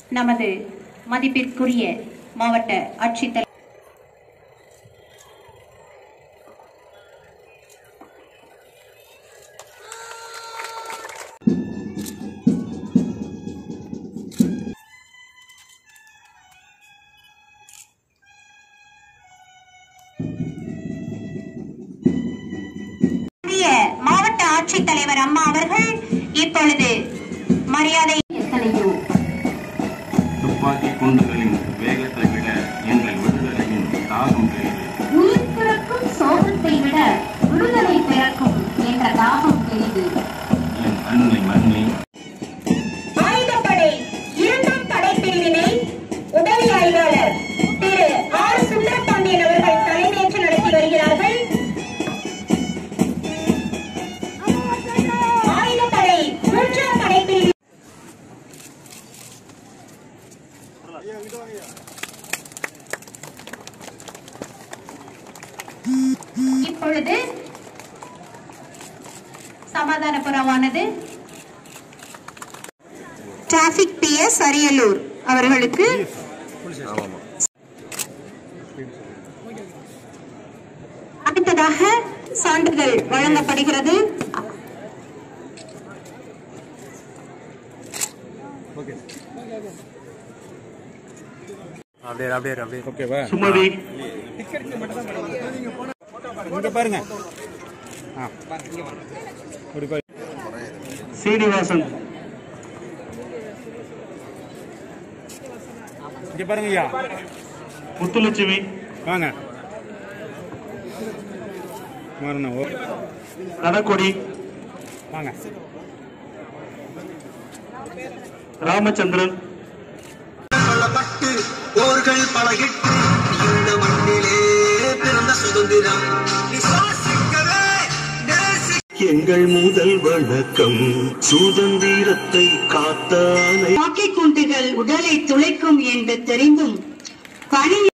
நமது மதிப்பிற்குரிய மாவட்ட ஆட்சித்தலைவர் மாவட்ட ஆட்சித்தலைவர் அம்மா அவர்கள் இப்பொழுது மரியாதை எத்தனையோ துப்பாக்கி குண்டுகளின் வேகத்தை விட எங்கள் விடுதலையின் தாகம் பெரிது. உயிர் பிறக்கும் சோகத்தை விட விடுதலை பிறக்கும் என்ற தாகம் பெரிது. என் அன்னை மண்ணை ஆயுதப்படை 2ஆம் படைப்பிரிவினை உதவி ஆய்வாளர் திரு ஆர். சுந்தரபாண்டியன் அவர்கள் தலைமையேற்று நடத்தி வருகிறார்கள். ஆயுதப்படை 3ஆம் படைப்பிரிவு இப்பொழுது சமாதான புறவானது டிராபிக் PS அரியலூர் அவர்களுக்கு அடுத்ததாக சான்றிதழ் வழங்கப்படுகிறது. சுமதி பாருங்க. சீனிவாசன் இங்க பாருங்க ஐயா. முத்துலட்சுமி வாங்க. கடக்கொடி வாங்க. ராமச்சந்திரன் போர்கள் பழகிட்டு இந்த மண்ணிலே பிறந்த சுதந்திரம் எங்கள் முதல் வணக்கம் சுதந்திரத்தை காத்தானை துப்பாக்கி குண்டுகள் உடலை துளைக்கும் என்று தெரிந்தும் பணி